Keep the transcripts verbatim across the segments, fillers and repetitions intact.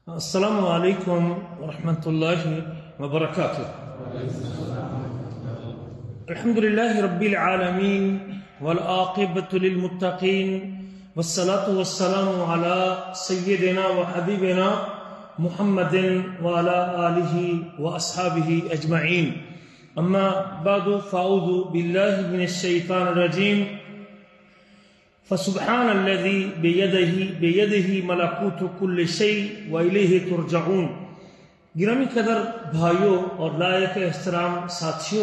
السلام علیکم ورحمۃ اللہ وبرکاتہ۔ الحمد للہ رب العالمین والعاقبۃ للمتقین والصلاة والسلام علی سیدنا وحبیبنا محمد وعلی آلہ واصحابہ اجمعین، اما بعد فاعوذ باللہ من الشیطان الرجیم۔ فسبحان الذی بیدہ بیدہ ملکوت کل شیء والیہ ترجعون۔ گرامی قدر بھائیوں اور لائق احترام ساتھیوں،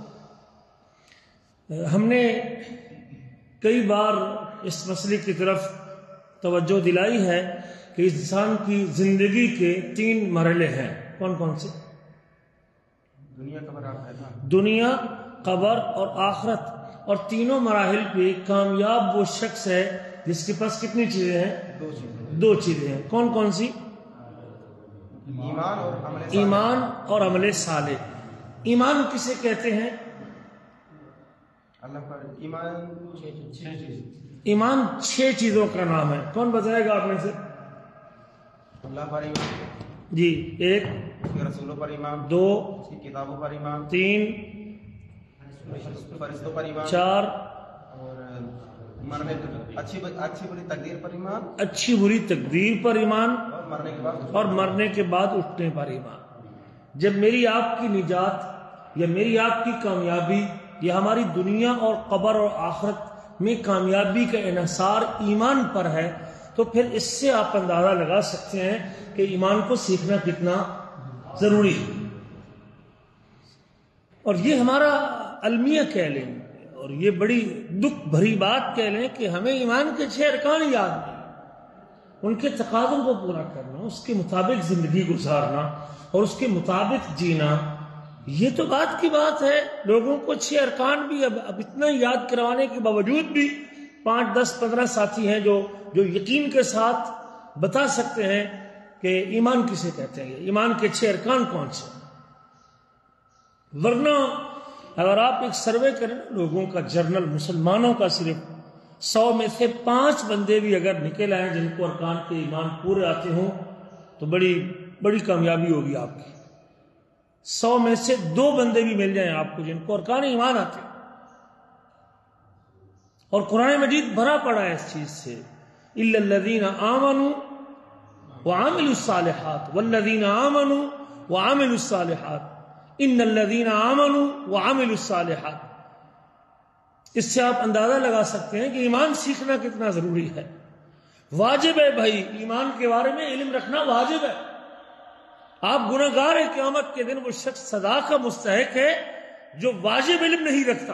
ہم نے کئی بار اس مسئلے کی طرف توجہ دلائی ہے کہ انسان کی زندگی کے تین مرحلے ہیں۔ کون کون سے؟ دنیا قبر دنیا، قبر اور آخرت۔ اور تینوں مراحل پہ کامیاب وہ شخص ہے جس کے پاس کتنی چیزیں ہیں؟ دو چیزیں دو چیزیں ہیں۔ کون کون سی؟ ایمان اور عمل صالح۔ ایمان اور عمل صالح۔ ایمان کسے کہتے ہیں؟ اللہ پر ایمان چھ چیز ایمان چھ چیزوں کا نام ہے۔ کون بتائے گا آپ میں سے؟ اللہ پر ایمان، جی، ایک، اس کے رسولوں پر ایمان، دو، اس کی کتابوں پر ایمان، تین، فرشتوں پر ایمان، چار، اور مرنے اچھی اچھی بری تقدیر پر ایمان، اچھی بری تقدیر پر ایمان، اور مرنے کے بعد اور مرنے کے بعد اٹھنے پر ایمان۔ جب میری آپ کی نجات یا میری آپ کی کامیابی یا ہماری دنیا اور قبر اور آخرت میں کامیابی کا انحصار ایمان پر ہے تو پھر اس سے آپ اندازہ لگا سکتے ہیں کہ ایمان کو سیکھنا کتنا ضروری ہے۔ اور یہ ہمارا المیہ کہہ لیں اور یہ بڑی دکھ بھری بات کہہ لیں کہ ہمیں ایمان کے چھ ارکان یاد نہیں، ان کے تقاضوں کو پورا کرنا، اس کے مطابق زندگی گزارنا اور اس کے مطابق جینا، یہ تو بات کی بات ہے۔ لوگوں کو چھ ارکان بھی اب اب اتنا یاد کروانے کے باوجود بھی پانچ دس پندرہ ساتھی ہیں جو جو یقین کے ساتھ بتا سکتے ہیں کہ ایمان کسے کہتے ہیں، ایمان کے چھ ارکان کون سے۔ ورنہ اگر آپ ایک سروے کریں لوگوں کا، جرنل مسلمانوں کا، صرف سو میں سے پانچ بندے بھی اگر نکل آئیں جن کو ارکان کے ایمان پورے آتے ہوں تو بڑی بڑی کامیابی ہوگی آپ کی۔ سو میں سے دو بندے بھی مل جائیں آپ کو جن کو ارکان ایمان آتے ہیں، اور قرآن مجید بھرا پڑا ہے اس چیز سے، الا الذین آمنوا وعملوا الصالحات والذین آمنوا وعملوا الصالحات ان الذین آمنوا وعملوا الصالحات۔ اس سے آپ اندازہ لگا سکتے ہیں کہ ایمان سیکھنا کتنا ضروری ہے۔ واجب ہے بھائی، ایمان کے بارے میں علم رکھنا واجب ہے۔ آپ گناہ گار ہیں، قیامت کے دن وہ شخص سزا کا مستحق ہے جو واجب علم نہیں رکھتا۔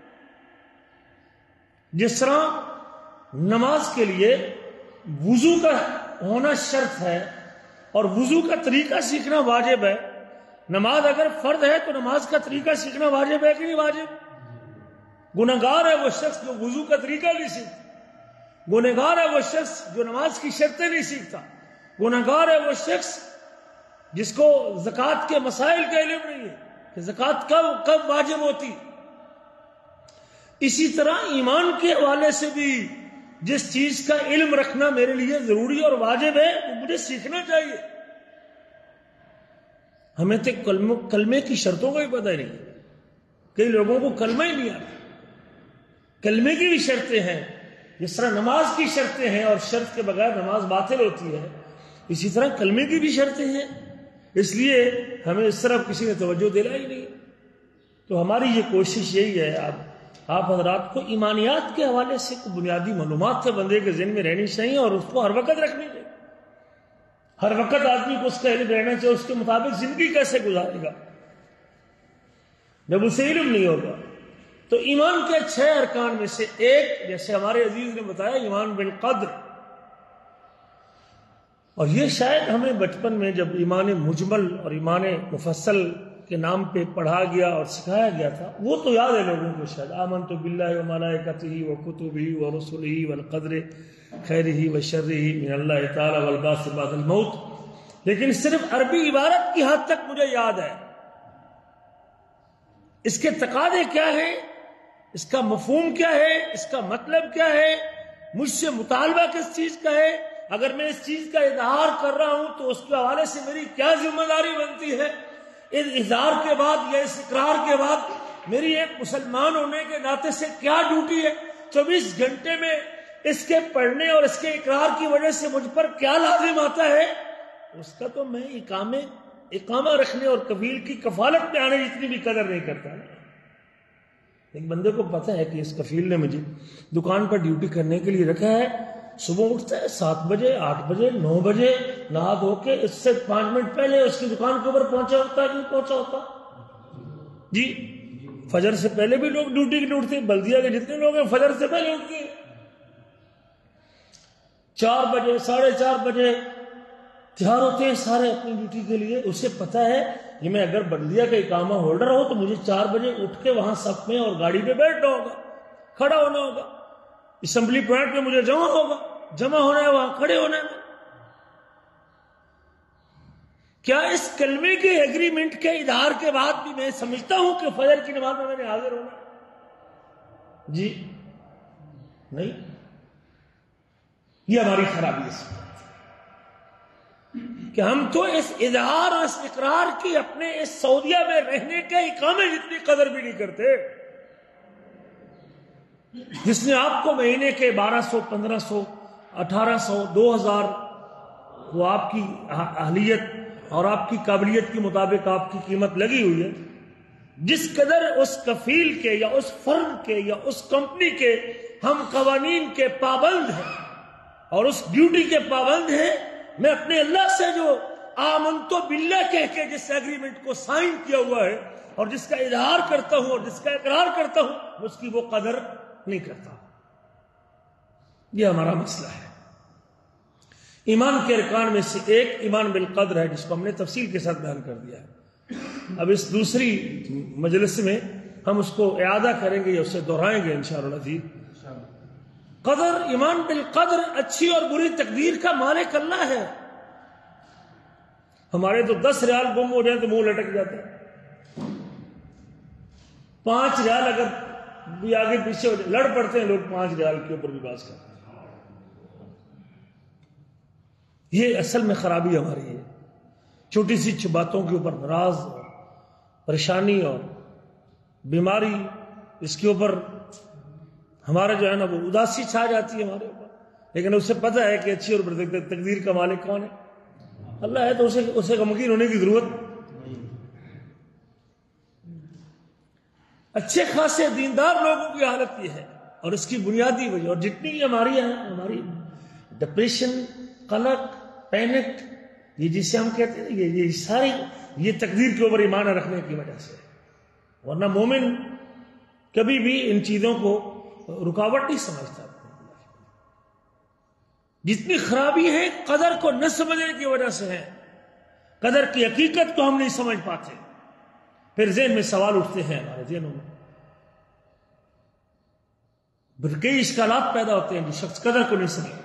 جس طرح نماز کے لیے وضو کا ہونا شرط ہے اور وضو کا طریقہ سیکھنا واجب ہے، نماز اگر فرض ہے تو نماز کا طریقہ سیکھنا واجب ہے کہ نہیں واجب؟ گناہ گار ہے وہ شخص جو وضو کا طریقہ نہیں سیکھتا، گناہ گار ہے وہ شخص جو نماز کی شرطیں نہیں سیکھتا، گناہ گار ہے وہ شخص جس کو زکوٰۃ کے مسائل کا علم نہیں ہے کہ زکوٰۃ کب کب واجب ہوتی۔ اسی طرح ایمان کے حوالے سے بھی جس چیز کا علم رکھنا میرے لیے ضروری اور واجب ہے وہ مجھے سیکھنا چاہیے۔ ہمیں تو کلمہ کلمے کی شرطوں کا بھی پتہ نہیں، کئی لوگوں کو کلمہ ہی نہیں آتا۔ کلمے کی بھی شرطیں ہیں، جس طرح نماز کی شرطیں ہیں اور شرط کے بغیر نماز باطل ہوتی ہے، اسی طرح کلمے کی بھی شرطیں ہیں۔ اس لیے ہمیں اس طرف کسی نے توجہ دلائی نہیں۔ تو ہماری یہ کوشش یہی ہے، آپ آپ حضرات کو ایمانیات کے حوالے سے بنیادی معلومات تو بندے کے ذہن میں رہنی چاہیے اور اس کو ہر وقت رکھنی چاہیے۔ ہر وقت آدمی کو اس کا علم رہنا چاہیے، اس کے مطابق زندگی کیسے گزارے گا جب اسے علم نہیں ہوگا۔ تو ایمان کے چھ ارکان میں سے ایک، جیسے ہمارے عزیز نے بتایا، ایمان بالقدر۔ اور یہ شاید ہمیں بچپن میں جب ایمان مجمل اور ایمان مفصل کے نام پہ پڑھا گیا اور سکھایا گیا تھا وہ تو یاد ہے لوگوں کو، شاید آمنت باللہ وملائکتہ وکتبہ ورسلہ والقدر خیرہ وشرہ من اللہ تعالی والبعث بعد الموت، لیکن صرف عربی عبارت کی حد تک مجھے یاد ہے۔ اس کے تقاضے کیا ہیں، اس کا مفہوم کیا ہے، اس کا مطلب کیا ہے، مجھ سے مطالبہ کس چیز کا ہے، اگر میں اس چیز کا اظہار کر رہا ہوں تو اس کے حوالے سے میری کیا ذمہ داری بنتی ہے؟ اس اظہار کے بعد یا اس اقرار کے بعد میری ایک مسلمان ہونے کے ناطے سے کیا ڈیوٹی ہے؟ چوبیس گھنٹے میں اس کے پڑھنے اور اس کے اقرار کی وجہ سے مجھ پر کیا لازم آتا ہے؟ اس کا تو میں اقامے اقامہ رکھنے اور کفیل کی کفالت میں آنے جتنی بھی قدر نہیں کرتا. ایک بندے کو پتہ ہے کہ اس کفیل نے مجھے دکان پر ڈیوٹی کرنے کے لیے رکھا ہے. صبح اٹھتا ہے سات بجے آٹھ بجے نو بجے نہا دھو کے اس سے پانچ منٹ پہلے اس کی دکان کے اوپر پہنچا ہوتا ہے. نہیں پہنچا ہوتا جی. فجر سے پہلے بھی لوگ ڈیوٹی کے لیے اٹھتے ہیں. بلدیہ کے جتنے لوگ ہیں فجر سے پہلے اٹھتے ہیں. چار بجے ساڑھے چار بجے تیار ہوتے ہیں سارے اپنی ڈیوٹی کے لیے. اسے پتا ہے کہ میں اگر بلدیہ کا اقامہ ہولڈر ہوں تو مجھے چار بجے اٹھ کے وہاں صف میں اور گاڑی پہ بیٹھنا ہوگا, کھڑا ہونا ہوگا. اسمبلی پوائنٹ پہ مجھے جمع ہوگا, جمع ہونا ہے وہاں کھڑے ہونا ہے. کیا اس کلمے کے ایگریمنٹ کے اظہار کے بعد بھی میں سمجھتا ہوں کہ فجر کی نماز میں میں نے حاضر ہونا؟ جی نہیں. یہ ہماری خرابی ہے کہ ہم تو اس اظہار اور اس اقرار کی اپنے اس سعودیہ میں رہنے کے اقامے جتنی قدر بھی نہیں کرتے. جس نے آپ کو مہینے کے بارہ سو پندرہ سو اٹھارہ سو دو ہزار وہ آپ کی اہلیت اور آپ کی قابلیت کے مطابق آپ کی قیمت لگی ہوئی ہے, جس قدر اس کفیل کے یا اس فرم کے یا اس کمپنی کے ہم قوانین کے پابند ہیں اور اس ڈیوٹی کے پابند ہیں, میں اپنے اللہ سے جو آمنتو باللہ کہہ کے جس ایگریمنٹ کو سائن کیا ہوا ہے اور جس کا اظہار کرتا ہوں اور جس کا اقرار کرتا ہوں اس کی وہ قدر نہیں کرتا. یہ ہمارا مسئلہ ہے. ایمان کے ارکان میں سے ایک ایمان بالقدر ہے, جس کو ہم نے تفصیل کے ساتھ بیان کر دیا ہے. اب اس دوسری مجلس میں ہم اس کو اعادہ کریں گے یا اسے دہرائیں گے انشاءاللہ عزیز. قدر, ایمان بالقدر, اچھی اور بری تقدیر کا مالک اللہ ہے. ہمارے تو دس ریال گم ہو جائیں تو منہ لٹک جاتا ہے. پانچ ریال اگر بھی آگے پیچھے ہو جائے لڑ پڑتے ہیں لوگ پانچ ریال کے اوپر بھی باز کرتے ہیں. یہ اصل میں خرابی ہماری ہے. چھوٹی سی باتوں کے اوپر ناراض اور پریشانی اور بیماری, اس کے اوپر ہمارا جو ہے نا وہ اداسی چھا جاتی ہے ہمارے اوپر. لیکن اسے پتہ ہے کہ اچھی اور بری تقدیر کا مالک کون ہے؟ اللہ ہے. تو اسے اسے غمگین ہونے کی ضرورت. اچھے خاصے دیندار لوگوں کی حالت یہ ہے اور اس کی بنیادی وجہ, اور جتنی ہماری ہماری ڈپریشن, قلق, پینک, یہ جسے ہم کہتے ہیں, یہ یہ ساری یہ تقدیر کے اوپر ایمان رکھنے کی وجہ سے. ورنہ مومن کبھی بھی ان چیزوں کو رکاوٹ نہیں سمجھتا. جتنی خرابی ہے قدر کو نہ سمجھنے کی وجہ سے ہے. قدر کی حقیقت کو ہم نہیں سمجھ پاتے. پھر ذہن میں سوال اٹھتے ہیں ہمارے ذہنوں میں, کئی اشکالات پیدا ہوتے ہیں. جو شخص قدر کو نہیں سمجھتا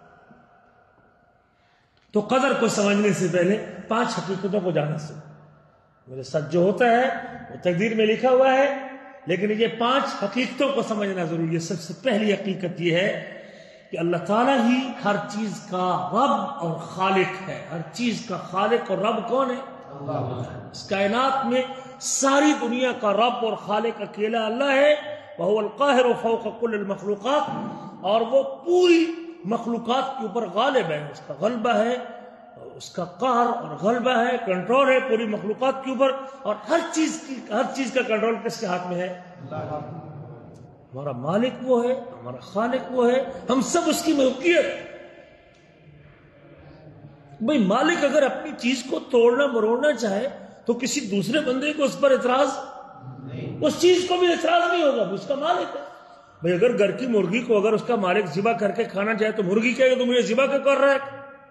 تو قدر کو سمجھنے سے پہلے پانچ حقیقتوں کو جاننا سے میرے ساتھ جو ہوتا ہے وہ تقدیر میں لکھا ہوا ہے, لیکن یہ پانچ حقیقتوں کو سمجھنا ضروری ہے. سب سے پہلی حقیقت یہ ہے کہ اللہ تعالیٰ ہی ہر چیز کا رب اور خالق ہے. ہر چیز کا خالق اور رب کون ہے؟ اللہ. اس کائنات میں ساری دنیا کا رب اور خالق اکیلا اللہ ہے. وَهُوَ الْقَاهِرُ فَوْقَ كُلِّ الْمَخْلُوقَاتِ, اور وہ پوری مخلوقات کے اوپر غالب ہے. اس کا غلبہ ہے, اس کا قہر اور غلبہ ہے, کنٹرول ہے پوری مخلوقات کے اوپر. اور ہر چیز کی ہر چیز کا کنٹرول کس کے ہاتھ میں ہے؟ ہمارا مالک وہ ہے, ہمارا خالق وہ ہے, ہم سب اس کی ملکیت. بھئی مالک اگر اپنی چیز کو توڑنا مروڑنا چاہے تو کسی دوسرے بندے کو اس پر اعتراض, اس چیز کو بھی اعتراض نہیں ہوگا, اس کا مالک ہے. بھئی اگر گھر کی مرغی کو اگر اس کا مالک ذبح کر کے کھانا چاہے تو مرغی کہے گا تو مجھے ذبح کیوں کر رہا ہے؟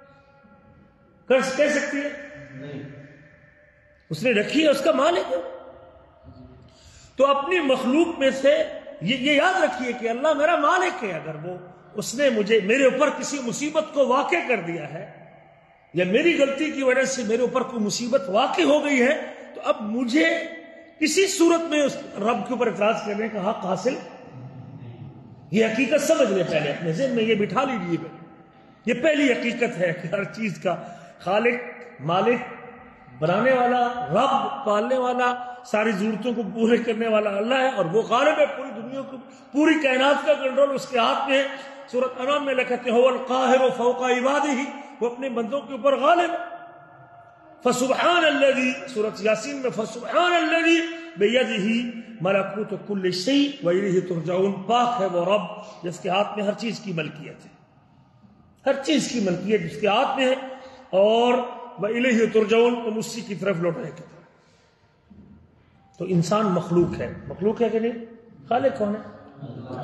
کہہ سکتی ہے؟ اس نے رکھی ہے, اس کا مالک ہے. تو اپنی مخلوق میں سے یہ, یہ یاد رکھیے کہ اللہ میرا مالک ہے. اگر وہ اس نے مجھے میرے اوپر کسی مصیبت کو واقع کر دیا ہے یا میری غلطی کی وجہ سے میرے اوپر کوئی مصیبت واقع ہو گئی ہے تو اب مجھے کسی صورت میں اس رب کے اوپر اعتراض کرنے کا حق حاصل. یہ حقیقت سمجھ لیں پہلے, اپنے ذہن میں یہ بٹھا لیجیے. یہ پہلی حقیقت ہے کہ ہر چیز کا خالق، مالک، بنانے والا، رب، پالنے والا، ساری ضرورتوں کو پورے کرنے والا اللہ ہے، اور وہ غالب ہے پوری دنیا کو، پوری کائنات کا کنٹرول اس کے ہاتھ میں ہے۔ سورۃ انعام میں لکھتے ہیں هو القاہر فوق عبادہ، وہ اپنے بندوں کے اوپر غالب ہے۔ فسبحان الذی، سورۃ یاسین میں فسبحان الذی بیدہ ملکوت کل شیء والیہ ترجعون، پاک ہے وہ رب جس کے ہاتھ میں ہر چیز کی ملکیت ہے، ہر چیز کی ملکیت جس کے ہاتھ میں ہے، اور وَإِلَيْهِ تُرْجَعُونَ، تم اسی کی طرف لوٹائے گے۔ تو انسان مخلوق ہے، مخلوق ہے کہ نہیں؟ خالق کون ہے؟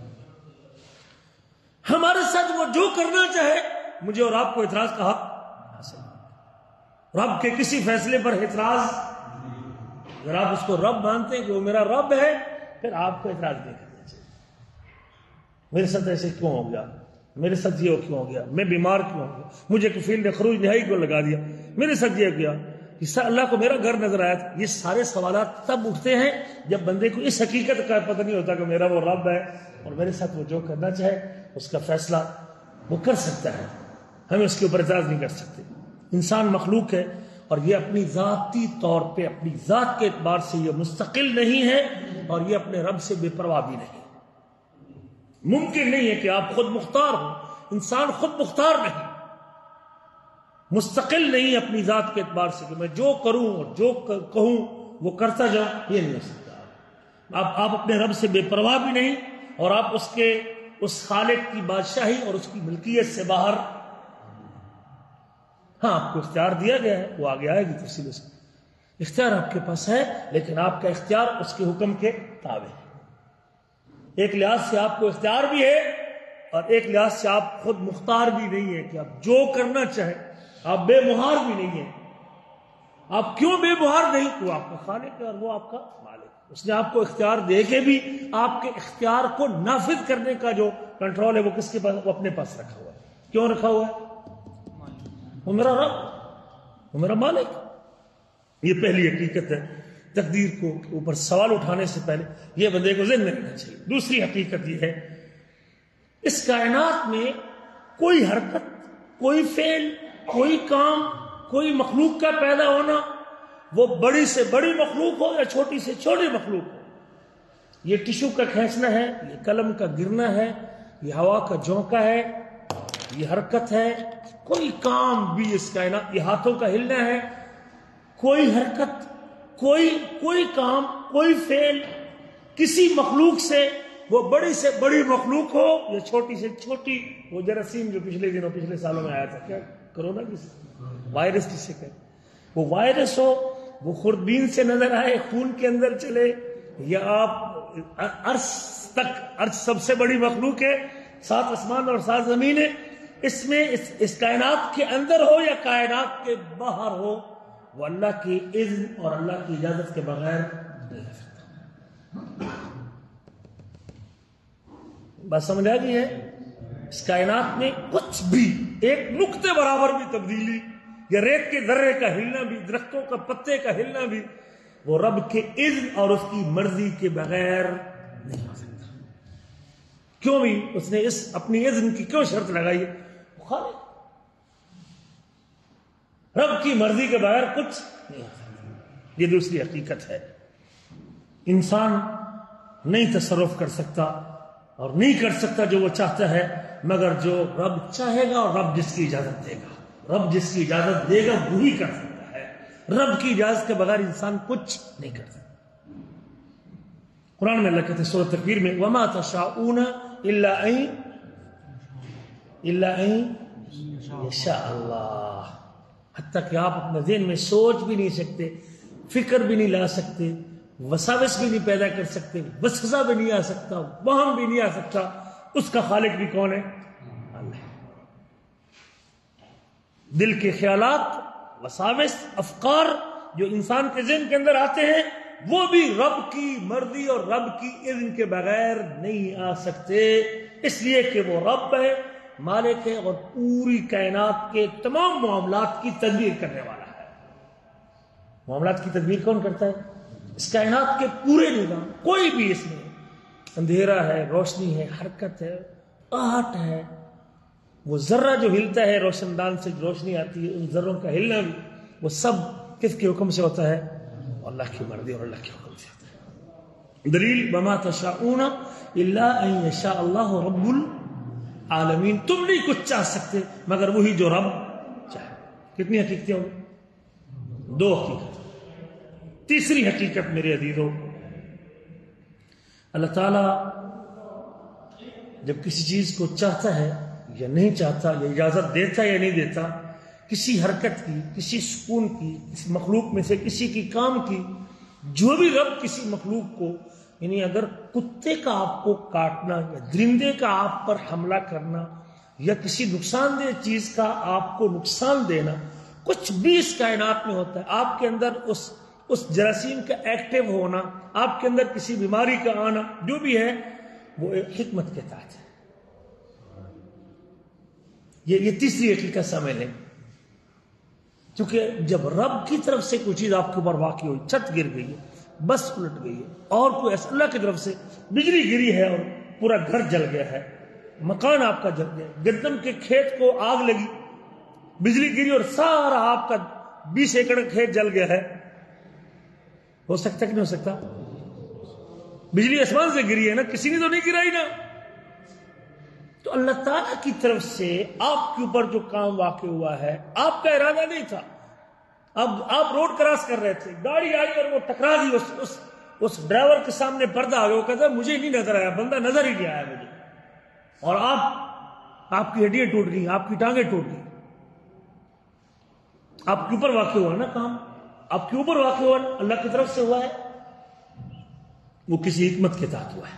ہمارے ساتھ وہ جو کرنا چاہے، مجھے اور آپ کو اعتراض کا حق حاصل ہے۔ رب کے کسی فیصلے پر اعتراض، اگر آپ اس کو رب مانتے ہیں کہ وہ میرا رب ہے، پھر آپ کو اعتراض نہیں کرنا چاہیے۔ میرے ساتھ ایسے کیوں ہو گیا، میرے ساتھ یہ کیوں ہو گیا، میں بیمار کیوں ہو گیا، مجھے کفیل نے خروج نہائی کیوں لگا دیا، میرے ساتھ یہ کیا، اس سے اللہ کو میرا گھر نظر آیا تھا۔ یہ سارے سوالات تب اٹھتے ہیں جب بندے کو اس حقیقت کا پتہ نہیں ہوتا کہ میرا وہ رب ہے، اور میرے ساتھ وہ جو کرنا چاہے اس کا فیصلہ وہ کر سکتا ہے، ہمیں اس کے اوپر اعتراض نہیں کر سکتے۔ انسان مخلوق ہے، اور یہ اپنی ذاتی طور پہ اپنی ذات کے اعتبار سے یہ مستقل نہیں ہے، اور یہ اپنے رب سے بے پرواہ بھی نہیں۔ ممکن نہیں ہے کہ آپ خود مختار ہوں، انسان خود مختار نہیں، مستقل نہیں اپنی ذات کے اعتبار سے کہ میں جو کروں اور جو کہوں وہ کرتا جاؤں، یہ نہیں ہو سکتا۔ آپ آپ اپنے رب سے بے پرواہ بھی نہیں، اور آپ اس کے اس خالق کی بادشاہی اور اس کی ملکیت سے باہر۔ ہاں آپ کو اختیار دیا گیا ہے، وہ آگے آئے گی تفصیل سے، اختیار آپ کے پاس ہے، لیکن آپ کا اختیار اس کے حکم کے تابع ہے۔ ایک لحاظ سے آپ کو اختیار بھی ہے، اور ایک لحاظ سے آپ خود مختار بھی نہیں ہے کہ آپ جو کرنا چاہیں، آپ بے مہار بھی نہیں ہیں۔ آپ کیوں بے مہار نہیں؟ وہ آپ کا خالق ہے اور وہ آپ کا مالک، اس نے آپ کو اختیار دے کے بھی آپ کے اختیار کو نافذ کرنے کا جو کنٹرول ہے وہ کس کے پاس؟ وہ اپنے پاس رکھا ہوا ہے۔ کیوں رکھا ہوا ہے؟ وہ میرا رب، وہ میرا مالک۔ یہ پہلی حقیقت ہے۔ تقدیر کو اوپر سوال اٹھانے سے پہلے یہ بندے کو ذہن میں رکھنا چاہیے۔ دوسری حقیقت یہ ہے، اس کائنات میں کوئی حرکت، کوئی فعل، کوئی کام، کوئی مخلوق کا پیدا ہونا، وہ بڑی سے بڑی مخلوق ہو یا چھوٹی سے چھوٹی مخلوق ہو، یہ ٹشو کا کھینچنا ہے، یہ قلم کا گرنا ہے، یہ ہوا کا جھونکا ہے، یہ حرکت ہے، کوئی کام بھی اس کائنات، یہ ہاتھوں کا ہلنا ہے، کوئی حرکت، کوئی کوئی کام، کوئی فعل کسی مخلوق سے، وہ بڑی سے بڑی مخلوق ہو یا چھوٹی سے چھوٹی، وہ جراثیم جو پچھلے دنوں پچھلے سالوں میں آیا تھا، کیا کرونا کس وائرس جس سے کہتے، وہ وائرس ہو، وہ خوردبین سے نظر آئے، خون کے اندر چلے، یا آپ عرش تک، عرش سب سے بڑی مخلوق ہے، سات آسمان اور سات زمینیں، اس میں اس, اس کائنات کے اندر ہو یا کائنات کے باہر ہو، وہ اللہ کی اذن اور اللہ کی اجازت کے بغیر نہیں ہو سکتا۔ بات سمجھ آ گئی ہے؟ اس کائنات میں کچھ بھی، ایک نقطے برابر بھی تبدیلی، یا ریت کے ذرے کا ہلنا بھی، درختوں کا پتے کا ہلنا بھی، وہ رب کے اذن اور اس کی مرضی کے بغیر نہیں ہو سکتا۔ کیوں بھی اس نے اس اپنی اذن کی کیوں شرط لگائی ہے؟ وہ خالق، رب کی مرضی کے بغیر کچھ نہیں ہو سکتا۔ یہ دوسری حقیقت ہے۔ انسان نہیں تصرف کر سکتا اور نہیں کر سکتا جو وہ چاہتا ہے، مگر جو رب چاہے گا اور رب جس کی اجازت دے گا، رب جس کی اجازت دے گا وہی کر سکتا ہے۔ رب کی اجازت کے بغیر انسان کچھ نہیں کر سکتا۔ قرآن میں اللہ کہتے ہیں سورۃ تکویر میں وَمَا تَشَاءُونَ إِلَّا أَن إِلَّا أَن يَشَاءَ اللَّهُ، حتیٰ کہ آپ اپنے ذہن میں سوچ بھی نہیں سکتے، فکر بھی نہیں لا سکتے، وساوس بھی نہیں پیدا کر سکتے، وسوسہ بھی نہیں آ سکتا، وہم بھی نہیں آ سکتا، اس کا خالق بھی کون ہے؟ اللہ۔ دل کے خیالات، وساوس، افکار جو انسان کے ذہن کے اندر آتے ہیں، وہ بھی رب کی مرضی اور رب کی اذن کے بغیر نہیں آ سکتے، اس لیے کہ وہ رب ہے، مالک ہے، اور پوری کائنات کے تمام معاملات کی تدبیر کرنے والا ہے۔ معاملات کی تدبیر کون کرتا ہے؟ اس کائنات کے پورے نظام، کوئی بھی اس میں اندھیرا ہے، روشنی ہے، حرکت ہے، آہٹ ہے، وہ ذرہ جو ہلتا ہے روشن دان سے روشنی آتی ہے، ان ذروں کا ہلنا بھی وہ سب کس کے حکم سے ہوتا ہے؟ اللہ کی مرضی اور اللہ کے حکم سے ہوتا ہے۔ دلیل وما تشاءون الا ان یشاء اللہ رب العالمین، تم نہیں کچھ چاہ سکتے مگر وہی جو رب چاہے۔ کتنی حقیقتیں ہوں؟ دو حقیقت۔ تیسری حقیقت میرے عزیزو، اللہ تعالیٰ جب کسی چیز کو چاہتا ہے یا نہیں چاہتا، یا اجازت دیتا یا نہیں دیتا، کسی حرکت کی، کسی سکون کی، کسی مخلوق میں سے کسی کی کام کی، جو بھی رب کسی مخلوق کو، یعنی اگر کتے کا آپ کو کاٹنا یا درندے کا آپ پر حملہ کرنا یا کسی نقصان دہ چیز کا آپ کو نقصان دینا، کچھ بھی اس کائنات میں ہوتا ہے، آپ کے اندر اس اس جراثیم کا ایکٹیو ہونا، آپ کے اندر کسی بیماری کا آنا، جو بھی ہے وہ ایک حکمت کے تحت ہے۔ یہ یہ تیسری حقیقت سمجھ لیں، کیونکہ جب رب کی طرف سے کوئی چیز آپ کے اوپر واقع ہوئی، چھت گر گئی ہے، بس الٹ گئی ہے، اور کوئی ایسا، اللہ کی طرف سے بجلی گری ہے اور پورا گھر جل گیا ہے، مکان آپ کا جل گیا، گندم کے کھیت کو آگ لگی، بجلی گری اور سارا آپ کا بیس ایکڑ کھیت جل گیا ہے، ہو سکتا کہ نہیں ہو سکتا؟ بجلی آسمان سے گری ہے نا، کسی نے تو نہیں گرائی نا۔ تو اللہ تعالیٰ کی طرف سے آپ کے اوپر جو کام واقع ہوا ہے، آپ کا ارادہ نہیں تھا، اب آپ روڈ کراس کر رہے تھے، گاڑی آئی اور وہ ٹکرا دی، اس اس اس ڈرائیور کے سامنے پردہ آ گیا، وہ کہتا ہے مجھے نہیں نظر آیا، بندہ نظر ہی نہیں آیا مجھے، اور آپ آپ کی ہڈیاں ٹوٹ گئی، آپ کی ٹانگیں ٹوٹ گئی، آپ کے اوپر واقع ہوا نا کام، آپ کے اوپر واقع ہوا، اللہ کی طرف سے ہوا ہے، وہ کسی حکمت کے تحت ہوا ہے۔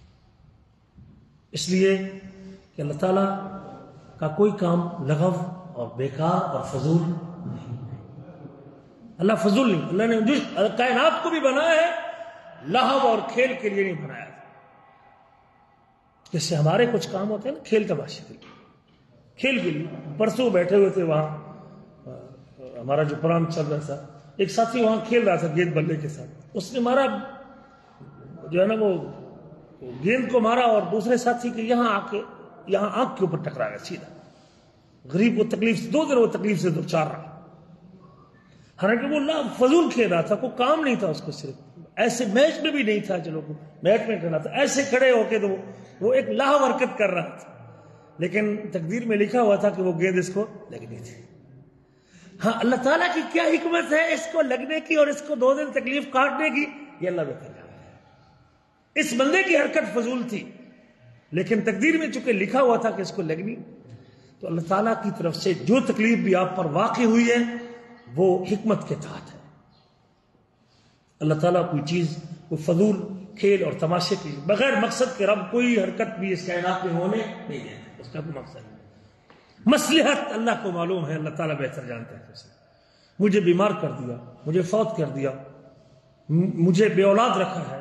اس لیے کہ اللہ تعالیٰ کا کوئی کام لغو اور بیکار اور فضول نہیں، اللہ فضول نہیں، اللہ نے جو کائنات کو بھی بنایا ہے لہو اور کھیل کے لیے نہیں بنایا تھا۔ جیسے ہمارے کچھ کام ہوتے ہیں نا کھیل تماشے کے لیے، کھیل کے لیے۔ پرسوں بیٹھے ہوئے تھے وہاں، ہمارا جو پروگرام چل رہا تھا، ایک ساتھی وہاں کھیل رہا تھا گیند بلے کے ساتھ، اس نے مارا جو ہے نا وہ گیند کو مارا اور دوسرے ساتھی کے یہاں آ کے یہاں آنکھ کے اوپر ٹکرا گیا سیدھا، غریب کو تکلیف سے، دو دن وہ تکلیف سے دو چار رہا، حالانکہ وہ اللہ فضول کھیل رہا تھا، کوئی کام نہیں تھا اس کو، صرف ایسے میچ میں بھی نہیں تھا، چلو میچ میں کرنا تھا، ایسے کھڑے ہو کے تو وہ ایک لاہ حرکت کر رہا تھا، لیکن تقدیر میں لکھا ہوا تھا کہ وہ گیند اس کو لگنی تھی۔ ہاں اللہ تعالیٰ کی کیا حکمت ہے اس کو لگنے کی اور اس کو دو دن تکلیف کاٹنے کی، یہ اللہ بہتر جانتا ہے۔ اس بندے کی حرکت فضول تھی، لیکن تقدیر میں چونکہ لکھا ہوا تھا کہ اس کو لگنی، تو اللہ تعالیٰ کی طرف سے جو تکلیف بھی آپ پر واقع ہوئی ہے وہ حکمت کے تحت ہے۔ اللہ تعالیٰ کوئی چیز، کوئی فضول کھیل اور تماشے کی بغیر مقصد کے رب کوئی حرکت بھی اس کائنات میں ہونے نہیں دیتا، اس کا کوئی مقصد نہیں۔ مصلحت اللہ کو معلوم ہے، اللہ تعالیٰ بہتر جانتا ہے اسے۔ مجھے بیمار کر دیا، مجھے فوت کر دیا، مجھے بے اولاد رکھا ہے،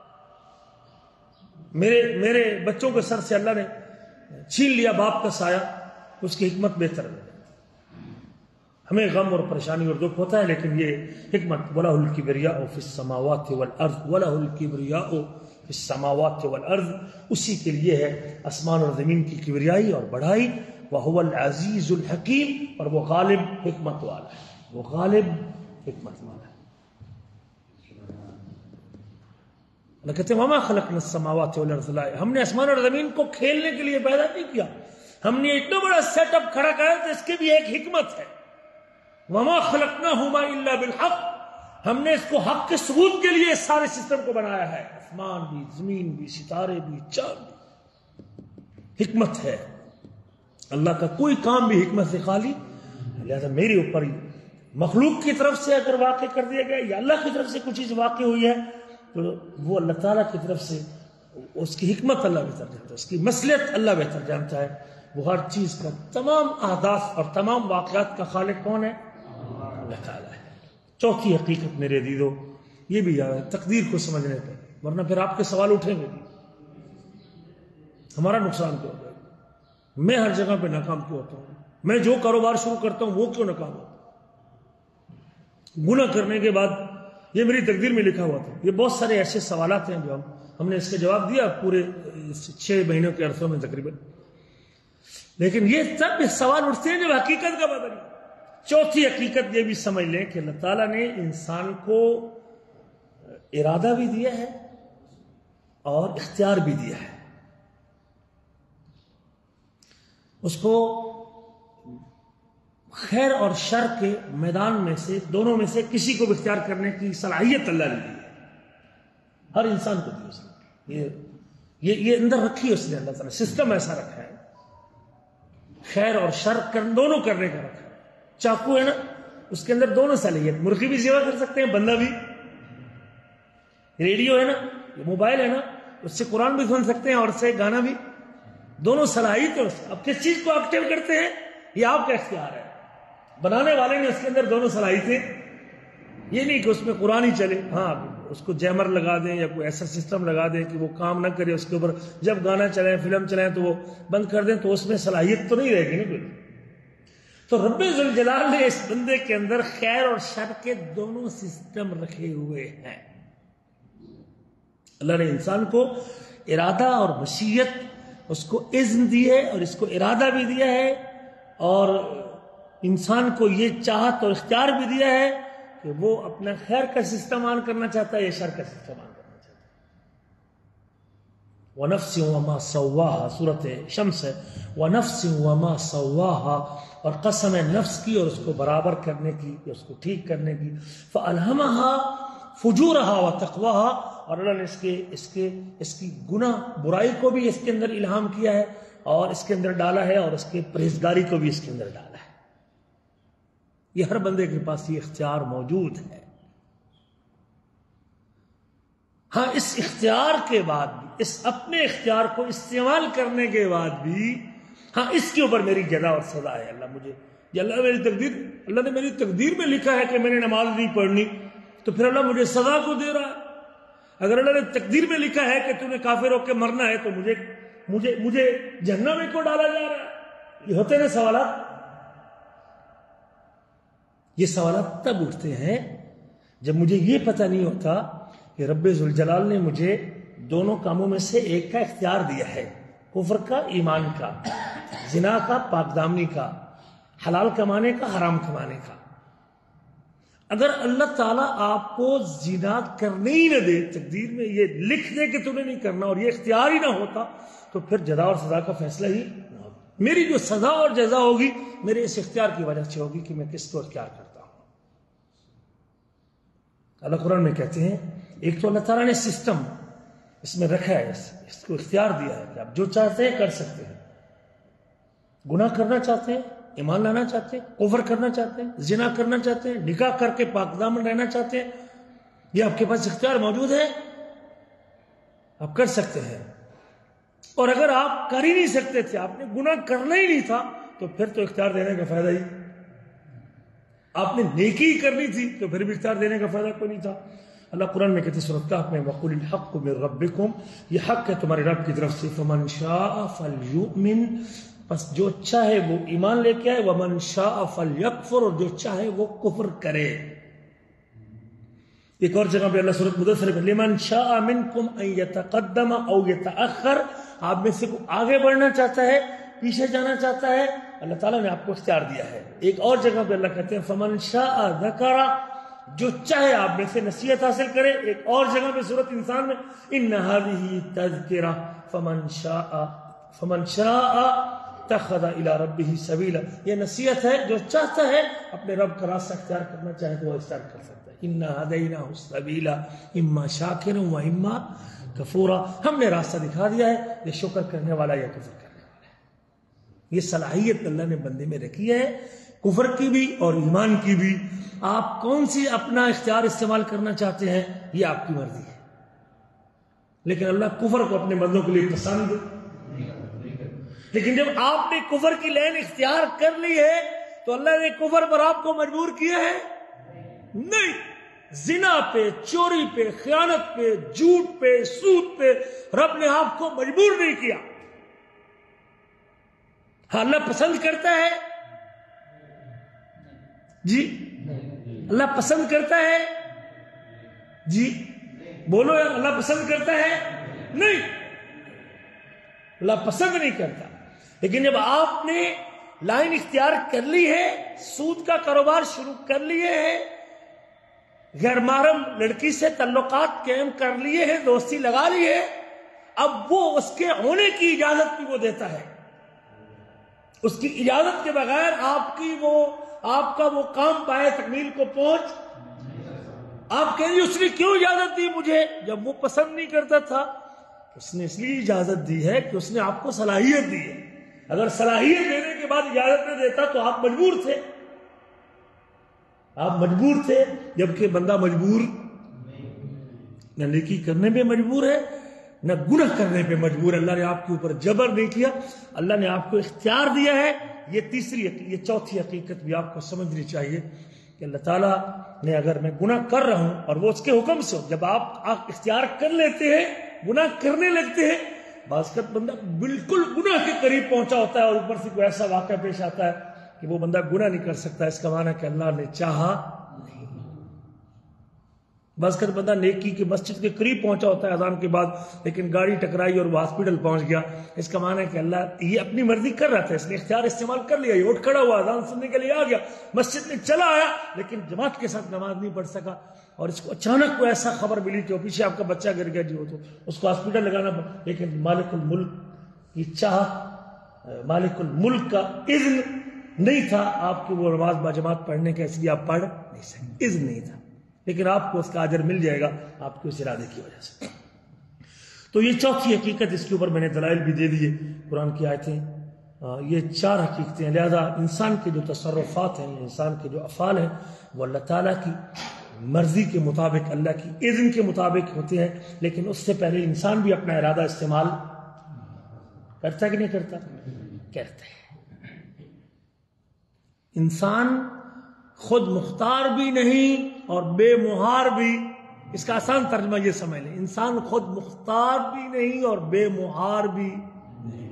میرے میرے بچوں کے سر سے اللہ نے چھین لیا باپ کا سایہ، اس کی حکمت بہتر ہے۔ ہمیں غم اور پریشانی اور دکھ ہوتا ہے، لیکن یہ حکمت وَلَهُ الْكِبْرِيَاءُ فِي السَّمَاوَاتِ وَالْأَرْضِ وَلَهُ الْكِبْرِيَاءُ فِي السَّمَاوَاتِ وَالْأَرْضِ، اسی کے لیے ہے آسمان اور زمین کی کبریائی اور بڑائی، وَهُوَ الْعَزِيزُ الْحَكِيمُ، اور وہ غالب حکمت والا ہے، وہ غالب حکمت والا ہے۔ اللہ کہتے ہیں وَمَا خَلَقْنَا السَّمَاوَاتِ وَالْأَرْضَ لَا، ہم نے آسمان اور زمین کو کھیلنے کے لیے پیدا نہیں کیا، ہم نے اتنا بڑا سیٹ اپ کھڑا کیا تو اس کی بھی ایک حکمت ہے۔ وَمَا خَلَقْنَاهُمَا إِلَّا بِالْحَقِّ، ہم نے اس کو حق کے ثبوت کے لیے اس سارے سسٹم کو بنایا ہے، آسمان بھی، زمین بھی، ستارے بھی، چاند بھی، حکمت ہے۔ اللہ کا کوئی کام بھی حکمت سے خالی، لہذا میرے اوپر مخلوق کی طرف سے اگر واقع کر دیا گیا یا اللہ کی طرف سے کچھ چیز واقع ہوئی ہے تو وہ اللہ تعالیٰ کی طرف سے، اس کی حکمت اللہ بہتر جانتا ہے، اس کی مصلحت اللہ بہتر جانتا ہے۔ وہ ہر چیز کا، تمام اہداف اور تمام واقعات کا خالق کون ہے؟ اللہ تعالیٰ ہے۔ چوتھی حقیقت میرے عزیزو یہ بھی یاد ہے تقدیر کو سمجھنے پہ، ورنہ پھر آپ کے سوال اٹھیں گے، ہمارا نقصان کیوں ہوگا، میں ہر جگہ پہ ناکام کیوں ہوتا ہوں، میں جو کاروبار شروع کرتا ہوں وہ کیوں ناکام ہوتا ہوں، گناہ کرنے کے بعد یہ میری تقدیر میں لکھا ہوا تھا۔ یہ بہت سارے ایسے سوالات ہیں جو ہم ہم نے اس کا جواب دیا پورے چھ مہینوں کے عرصوں میں تقریباً۔ لیکن یہ تب سوال اٹھتے ہیں جب حقیقت کا پتہ نہیں۔ چوتھی حقیقت یہ بھی سمجھ لیں کہ اللہ تعالیٰ نے انسان کو ارادہ بھی دیا ہے اور اختیار بھی دیا ہے۔ اس کو خیر اور شر کے میدان میں سے، دونوں میں سے کسی کو بھی اختیار کرنے کی صلاحیت اللہ نے دی ہے، ہر انسان کو دی اس نے۔ یہ یہ یہ اندر رکھی ہے اس نے، اللہ تعالیٰ سسٹم ایسا رکھا ہے، خیر اور شر کر دونوں کرنے کا رکھا ہے۔ چاقو ہے نا، اس کے اندر دونوں صلاحیت، مرغی بھی ذبح کر سکتے ہیں، بندہ بھی۔ ریڈیو ہے نا، یہ موبائل ہے نا، اس سے قرآن بھی سن سکتے ہیں اور اس سے گانا بھی، دونوں صلاحیت ہے۔ اب کس چیز کو ایکٹیو کرتے ہیں یہ آپ کا اختیار ہے، بنانے والے نے اس کے اندر دونوں صلاحیتیں۔ یہ نہیں کہ اس میں قرآن ہی چلے، ہاں اس کو جیمر لگا دیں یا کوئی ایسا سسٹم لگا دیں کہ وہ کام نہ کرے اس کے اوپر، جب گانا چلائیں فلم چلائیں تو وہ بند کر دیں، تو اس میں صلاحیت تو نہیں رہے گی نا کوئی۔ تو رب ذوالجلال نے اس بندے کے اندر خیر اور شر کے دونوں سسٹم رکھے ہوئے ہیں۔ اللہ نے انسان کو ارادہ اور مشیت، اس کو اذن دی ہے اور اس کو ارادہ بھی دیا ہے، اور انسان کو یہ چاہت اور اختیار بھی دیا ہے کہ وہ اپنا خیر کا سسٹم آن کرنا چاہتا ہے یا شر کا سسٹم آن کرنا چاہتا ہے۔ وَنَفْسٍ وَمَا سَوَّاهَا، سورۃ شمس ہے، وَنَفْسٍ وَمَا سَوَّاهَا، اور قسم ہے نفس کی اور اس کو برابر کرنے کی، اس کو ٹھیک کرنے کی۔ فَأَلْهَمَهَا فُجُورَهَا وَتَقْوَاهَا، اور اللہ نے اس کے اس کے اس کی گناہ برائی کو بھی اس کے اندر الہام کیا ہے اور اس کے اندر ڈالا ہے، اور اس کے پرہیزگاری کو بھی اس کے اندر ڈالا ہے۔ یہ ہر بندے کے پاس یہ اختیار موجود ہے۔ ہاں، اس اختیار کے بعد بھی، اس اپنے اختیار کو استعمال کرنے کے بعد بھی، ہاں اس کے اوپر میری جزا اور سزا ہے۔ اللہ مجھے، یہ اللہ میری تقدیر، اللہ نے میری تقدیر میں لکھا ہے کہ میں نے نماز نہیں پڑھنی، تو پھر اللہ مجھے سزا کو دے رہا ہے۔ اگر اللہ نے تقدیر میں لکھا ہے کہ تو نے کافر ہو کے مرنا ہے، تو مجھے مجھے مجھے جہنم میں کیوں ڈالا جا رہا ہے؟ یہ ہوتے نا سوالات۔ یہ سوالات تب اٹھتے ہیں جب مجھے یہ پتہ نہیں ہوتا کہ رب ذوالجلال نے مجھے دونوں کاموں میں سے ایک کا اختیار دیا ہے، کفر کا، ایمان کا، زنا کا، پاک دامنی کا، حلال کمانے کا، حرام کمانے کا۔ اگر اللہ تعالیٰ آپ کو زنا کرنے ہی نہ دے، تقدیر میں یہ لکھ دے کہ تمہیں نہیں کرنا اور یہ اختیار ہی نہ ہوتا، تو پھر جزا اور سزا کا فیصلہ ہی نہ ہوگا۔ میری جو سزا اور جزا ہوگی میرے اس اختیار کی وجہ سے ہوگی کہ میں کس کو اختیار کرتا ہوں۔ اللہ قرآن میں کہتے ہیں، ایک تو اللہ تعالیٰ نے سسٹم اس میں رکھا ہے، اس کو اختیار دیا ہے کہ آپ جو چاہتے ہیں کر سکتے ہیں۔ گناہ کرنا چاہتے ہیں، ایمان لانا چاہتے ہیں، کفر کرنا چاہتے ہیں، زنا کرنا چاہتے ہیں، نکاح کر کے پاک دامن رہنا چاہتے ہیں، یہ آپ کے پاس اختیار موجود ہے، آپ کر سکتے ہیں۔ اور اگر آپ کر ہی نہیں سکتے تھے، آپ نے گناہ کرنا ہی نہیں تھا، تو پھر تو اختیار دینے کا فائدہ ہی، آپ نے نیکی کرنی تھی تو پھر بھی اختیار دینے کا فائدہ کوئی نہیں تھا۔ اللہ قرآن میں کہتے ہیں سورۃ کہف میں، وَقُلِ الْحَقُّ مِن رَبِّكُمْ، یہ حق ہے تمہارے رب کی طرف سے، فَمَنْ شَاءَ فَلْيُؤْمِنْ، بس جو چاہے وہ ایمان لے کے آئے، وَمَنْ شَاءَ فَلْيَكْفُرْ، اور جو چاہے وہ کفر کرے۔ ایک اور جگہ پہ اللہ سورۃ مدثر میں، لِمَنْ شَاءَ مِنْكُمْ أَنْ يَتَقَدَّمَ أَوْ يَتَأَخَّرْ، آپ میں سے کوئی آگے بڑھنا چاہتا ہے، پیچھے جانا چاہتا ہے، اللہ تعالیٰ نے آپ کو اختیار دیا ہے۔ ایک اور جگہ پہ اللہ کہتے ہیں فَمَنْ شَاءَ ذَكَرَ، جو چاہے آپ میں سے نصیحت حاصل کرے۔ ایک اور جگہ پہ سورۃ انسان میں، إِنَّ هَذِهِ تَذْكِرَةٌ فَمَنْ شَاءَ فَمَنْ شَاءَ اتَّخَذَ إِلَى رَبِّهِ سَبِيلًا، یہ نصیحت ہے، جو چاہتا ہے اپنے رب کا راستہ اختیار کرنا چاہے تو وہ اختیار کر سکتا ہے۔ إِنَّا هَدَيْنَاهُ السَّبِيلَ إِمَّا شَاكِرًا وَإِمَّا كَفُورًا، ہم نے راستہ دکھا دیا ہے، یہ شکر کرنے والا یا کفر کرنے والا ہے۔ یہ صلاحیت اللہ نے بندے میں رکھی ہے، کفر کی بھی اور ایمان کی بھی۔ آپ کون سی اپنا اختیار استعمال کرنا چاہتے ہیں یہ آپ کی مرضی ہے، لیکن اللہ کفر کو اپنے بندوں کے لیے پسند۔ لیکن جب آپ نے کفر کی لین اختیار کر لی ہے تو اللہ نے کفر پر آپ کو مجبور کیا ہے؟ نہیں۔ زنا پہ، چوری پہ، خیانت پہ، جھوٹ پہ، سود پہ رب نے آپ کو مجبور نہیں کیا۔ ہاں، اللہ پسند کرتا ہے جی، اللہ پسند کرتا ہے جی، بولو یار، اللہ پسند کرتا ہے؟ نہیں، اللہ پسند نہیں کرتا۔ لیکن جب آپ نے لائن اختیار کر لی ہے، سود کا کاروبار شروع کر لیے ہیں، غیر محرم لڑکی سے تعلقات قائم کر لیے ہیں، دوستی لگا لی ہے، اب وہ اس کے ہونے کی اجازت بھی وہ دیتا ہے. اس کی اجازت کے بغیر آپ کی وہ آپ کا وہ کام پائے تکمیل کو پہنچ. آپ کہیں گے اس نے کیوں اجازت دی مجھے؟ جب وہ پسند نہیں کرتا تھا، اس نے اس لیے اجازت دی ہے کہ اس نے آپ کو صلاحیت دی ہے. اگر صلاحیت دینے کے بعد اجازت نہ دیتا تو آپ مجبور تھے آپ مجبور تھے جبکہ بندہ مجبور نہ نیکی کرنے پہ مجبور ہے نہ گناہ کرنے پہ مجبور ہے. اللہ نے آپ کے اوپر جبر نہیں کیا، اللہ نے آپ کو اختیار دیا ہے. یہ تیسری یہ چوتھی حقیقت بھی آپ کو سمجھنی چاہیے کہ اللہ تعالیٰ نے اگر میں گناہ کر رہا ہوں اور وہ اس کے حکم سے ہو، جب آپ اختیار کر لیتے ہیں گناہ کرنے لگتے ہیں، بعض وقت بندہ بالکل گناہ کے قریب پہنچا ہوتا ہے اور اوپر سے کوئی ایسا واقعہ پیش آتا ہے کہ وہ بندہ گناہ نہیں کر سکتا. اس کا معنی ہے کہ اللہ نے چاہا نہیں. بعض وقت بندہ نیکی کی مسجد کے قریب پہنچا ہوتا ہے اذان کے بعد، لیکن گاڑی ٹکرائی اور وہ ہاسپٹل پہنچ گیا. اس کا معنی ہے کہ اللہ یہ اپنی مرضی کر رہا تھا، اس نے اختیار استعمال کر لیا، یہ اٹھ کھڑا ہوا اذان سننے کے لیے آ گیا، مسجد میں چلا آیا، لیکن جماعت کے ساتھ نماز نہیں پڑھ سکا. اور اس کو اچانک کوئی ایسا خبر ملی کہ پیچھے آپ کا بچہ گر گیا جی، ہو تو اس کو ہاسپٹل لگانا پڑا. لیکن مالک الملک کی چاہت، مالک الملک کا اذن نہیں تھا آپ کی وہ نماز باجماعت پڑھنے کا، اس لیے آپ پڑھ نہیں سکتے، اذن نہیں تھا. لیکن آپ کو اس کا اجر مل جائے گا آپ کے اس ارادے کی وجہ سے. تو یہ چوتھی حقیقت، اس کے اوپر میں نے دلائل بھی دے دیے قرآن کی آیتیں. یہ چار حقیقتیں، لہذا انسان کے جو تصرفات ہیں، انسان کے جو افعال ہیں، وہ اللہ تعالیٰ کی مرضی کے مطابق، اللہ کی اذن کے مطابق ہوتے ہیں. لیکن اس سے پہلے انسان بھی اپنا ارادہ استعمال کرتا کہ نہیں کرتا؟ کرتا ہے. انسان خود مختار بھی نہیں اور بے مہار بھی. اس کا آسان ترجمہ یہ سمجھ لیں، انسان خود مختار بھی نہیں اور بے مہار بھی نہیں.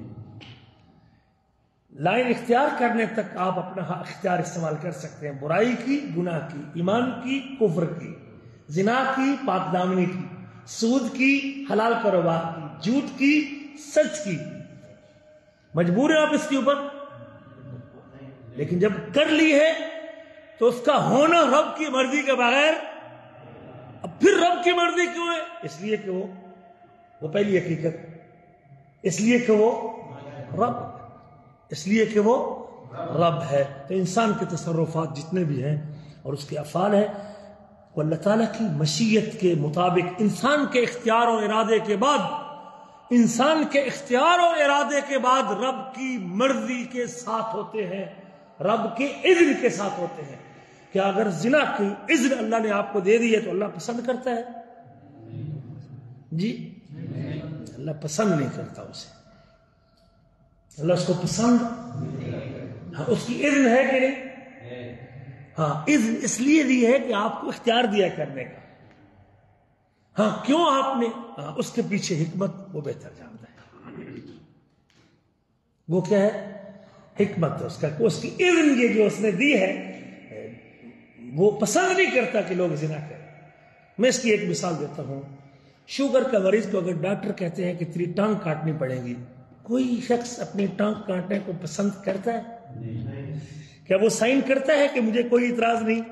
لائن اختیار کرنے تک آپ اپنا اختیار استعمال کر سکتے ہیں، برائی کی، گناہ کی، ایمان کی، کفر کی، زنا کی، پاک دامنی کی، سود کی، حلال کاروبار کی، جھوٹ کی، سچ کی. مجبور ہیں آپ اس کے اوپر، لیکن جب کر لی ہے تو اس کا ہونا رب کی مرضی کے بغیر. اب پھر رب کی مرضی کیوں ہے؟ اس لیے کہ وہ وہ پہلی حقیقت، اس لیے کہ وہ رب اس لیے کہ وہ رب ہے. تو انسان کے تصرفات جتنے بھی ہیں اور اس کے افعال ہیں، وہ اللہ تعالیٰ کی مشیت کے مطابق، انسان کے اختیار اور ارادے کے بعد انسان کے اختیار اور ارادے کے بعد رب کی مرضی کے ساتھ ہوتے ہیں، رب کے اذن کے ساتھ ہوتے ہیں. کہ اگر زنا کی اذن اللہ نے آپ کو دے دی ہے تو اللہ پسند کرتا ہے؟ جی اللہ پسند نہیں کرتا اسے. اللہ اس کو پسند، ہاں اس کی اذن ہے کہ نہیں؟ ہاں اذن اس لیے دی ہے کہ آپ کو اختیار دیا کرنے کا. ہاں کیوں آپ نے، ہاں اس کے پیچھے حکمت وہ بہتر جانتا ہے. وہ کیا ہے؟ حکمت اس کا، اس کی اذن یہ جو اس نے دی ہے، وہ پسند نہیں کرتا کہ لوگ زنا کریں. میں اس کی ایک مثال دیتا ہوں. شوگر کا مریض کو اگر ڈاکٹر کہتے ہیں کہ تیری ٹانگ کاٹنی پڑے گی، کوئی شخص اپنی ٹانگ کاٹنے کو پسند کرتا ہے؟ کیا وہ سائن کرتا ہے کہ مجھے کوئی اعتراض نہیں؟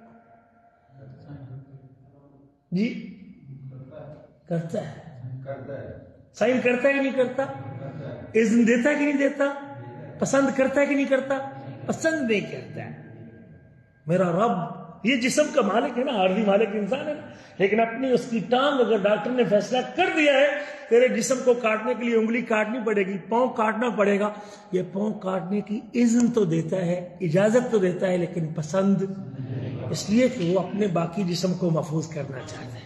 جی کرتا ہے. سائن کرتا ہے کہ نہیں کرتا؟ اذن دیتا ہے کہ نہیں دیتا؟ پسند کرتا ہے کہ نہیں کرتا؟ پسند نہیں کرتا ہے. میرا رب یہ جسم کا مالک ہے نا، عارضی مالک انسان ہے نا، لیکن اپنی اس کی ٹانگ اگر ڈاکٹر نے فیصلہ کر دیا ہے تیرے جسم کو کاٹنے کے لیے انگلی کاٹنی پڑے گی، پاؤں کاٹنا پڑے گا، یہ پاؤں کاٹنے کی اذن تو دیتا ہے، اجازت تو دیتا ہے، لیکن پسند اس لیے کہ وہ اپنے باقی جسم کو محفوظ کرنا چاہتا ہے.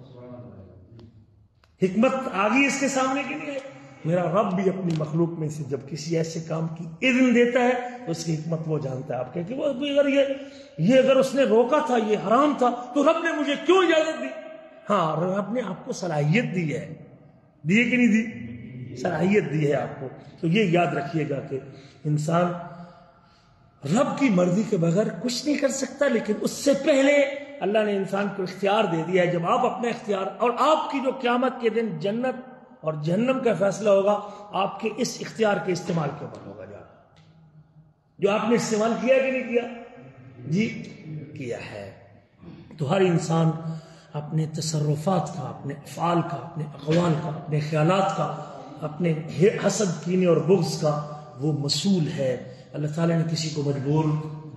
حکمت آ گئی اس کے سامنے کی نہیں ہے. میرا رب بھی اپنی مخلوق میں سے جب کسی ایسے کام کی اذن دیتا ہے تو اس کی حکمت وہ جانتا ہے. آپ کہتے ہیں وہ اگر یہ یہ اگر اس نے روکا تھا، یہ حرام تھا، تو رب نے مجھے کیوں اجازت دی؟ ہاں رب نے آپ کو صلاحیت دی ہے، دی ہے کہ نہیں دی؟ صلاحیت دی ہے آپ کو. تو یہ یاد رکھیے گا کہ انسان رب کی مرضی کے بغیر کچھ نہیں کر سکتا، لیکن اس سے پہلے اللہ نے انسان کو اختیار دے دیا ہے. جب آپ اپنا اختیار، اور آپ کی جو قیامت کے دن جنت اور جہنم کا فیصلہ ہوگا آپ کے اس اختیار کے استعمال کے اوپر ہوگا، جو جو آپ نے استعمال کیا کہ نہیں کیا؟ جی کیا ہے۔ تو ہر انسان اپنے تصرفات کا، اپنے افعال کا، اپنے اقوال کا، اپنے خیالات کا، اپنے حسد، کینے اور بغض کا وہ مسئول ہے۔ اللہ تعالیٰ نے کسی کو مجبور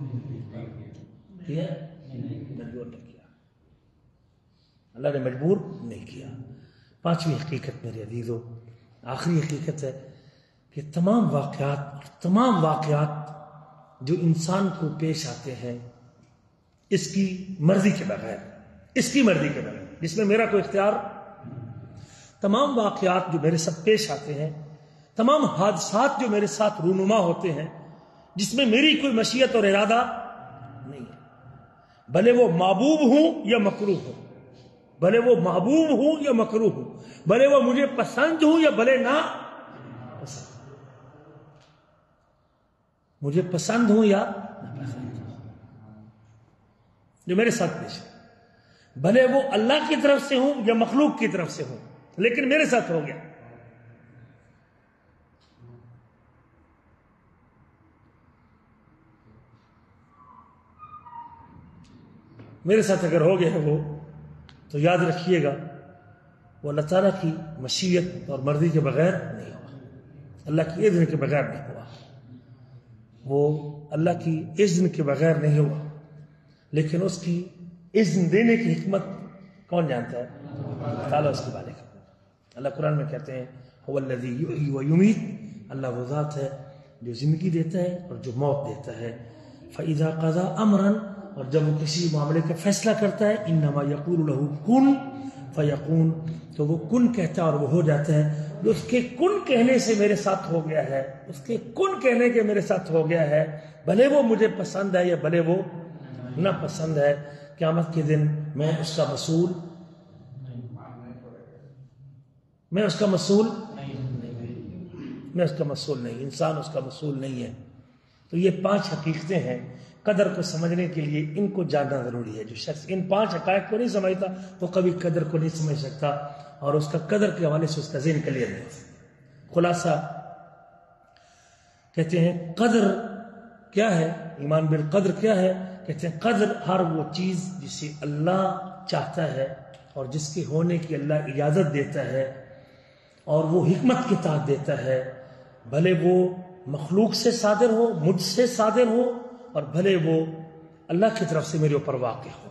کیا؟ مجبور نہیں کیا، اللہ نے مجبور نہیں کیا۔ پانچویں حقیقت میرے عزیزو، آخری حقیقت ہے کہ تمام واقعات تمام واقعات جو انسان کو پیش آتے ہیں اس کی مرضی کے بغیر، اس کی مرضی کے بغیر، جس میں میرا کوئی اختیار، تمام واقعات جو میرے ساتھ پیش آتے ہیں، تمام حادثات جو میرے ساتھ رونما ہوتے ہیں، جس میں میری کوئی مشیت اور ارادہ نہیں ہے، بھلے وہ محبوب ہوں یا مکروہ ہوں، بھلے وہ محبوب ہوں یا مکروہ ہوں، بھلے وہ مجھے پسند ہوں یا بھلے نہ پسند، مجھے پسند ہوں یا نہ پسند جو میرے ساتھ پیش ہے، بھلے وہ اللہ کی طرف سے ہوں یا مخلوق کی طرف سے ہوں، لیکن میرے ساتھ ہو گیا۔ میرے ساتھ اگر ہو گیا ہے وہ، تو یاد رکھیے گا وہ اللہ تعالیٰ کی مشیت اور مرضی کے بغیر نہیں ہوا، اللہ کی اذن کے بغیر نہیں ہوا، وہ اللہ کی اذن کے بغیر نہیں ہوا، لیکن اس کی اذن دینے کی حکمت کون جانتا ہے؟ اللہ تعالیٰ اس کے بارے میں۔ اللہ قرآن میں کہتے ہیں هو الذی یحیی و یمیت، اللہ وہ ذات ہے جو زندگی دیتا ہے اور جو موت دیتا ہے۔ فَإِذَا قَضَى أَمْرًا، اور جب وہ کسی معاملے کا فیصلہ کرتا ہے، انما یقول له کن فیکون، تو وہ کن کہتا ہے اور وہ ہو جاتا ہے۔ جو اس کے کن کہنے سے میرے ساتھ ہو گیا ہے، اس کے کن کہنے کے میرے ساتھ ہو گیا ہے، بھلے وہ مجھے پسند ہے یا بھلے وہ نہ پسند ہے، قیامت کے دن میں اس کا مسئول میں اس کا مسئول میں اس کا مسئول نہیں، انسان اس کا مسئول نہیں ہے۔ تو یہ پانچ حقیقتیں ہیں، قدر کو سمجھنے کے لیے ان کو جاننا ضروری ہے۔ جو شخص ان پانچ حقائق کو نہیں سمجھتا وہ کبھی قدر کو نہیں سمجھ سکتا، اور اس کا قدر کے حوالے سے اس کا ذہن کلیئر نہیں ہے۔ خلاصہ کہتے ہیں قدر کیا ہے، ایمان بالقدر کیا ہے؟ کہتے ہیں قدر ہر وہ چیز جسے اللہ چاہتا ہے اور جس کے ہونے کی اللہ اجازت دیتا ہے اور وہ حکمت کے تحت دیتا ہے، بھلے وہ مخلوق سے صادر ہو، مجھ سے صادر ہو، اور بھلے وہ اللہ کی طرف سے میرے اوپر واقع ہو،